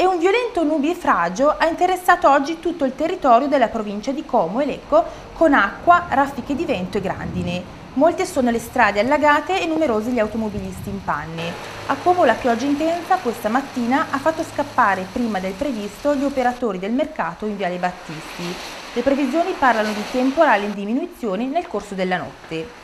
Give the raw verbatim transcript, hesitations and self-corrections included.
E un violento nubifragio ha interessato oggi tutto il territorio della provincia di Como e Lecco con acqua, raffiche di vento e grandine. Molte sono le strade allagate e numerosi gli automobilisti in panne. A Como la pioggia intensa questa mattina ha fatto scappare prima del previsto gli operatori del mercato in Viale Battisti. Le previsioni parlano di temporale in diminuzione nel corso della notte.